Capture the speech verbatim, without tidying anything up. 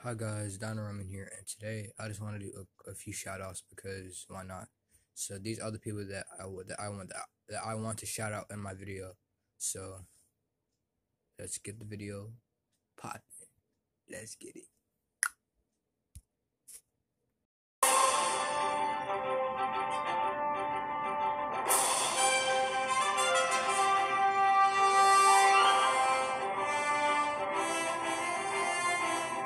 Hi guys, Dino Roman here, and today I just want to do a, a few shout outs because why not? So these are the people that I would that I want that, that I want to shout out in my video. So let's get the video popping. Let's get it.